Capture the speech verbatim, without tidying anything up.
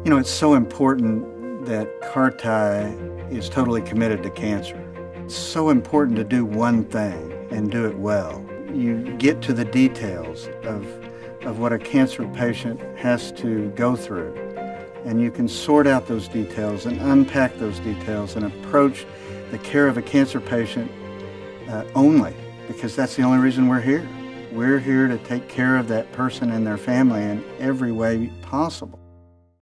You know, it's so important that CARTI is totally committed to cancer. It's so important to do one thing and do it well. You get to the details of, of what a cancer patient has to go through, and you can sort out those details and unpack those details and approach the care of a cancer patient uh, only, because that's the only reason we're here. We're here to take care of that person and their family in every way possible.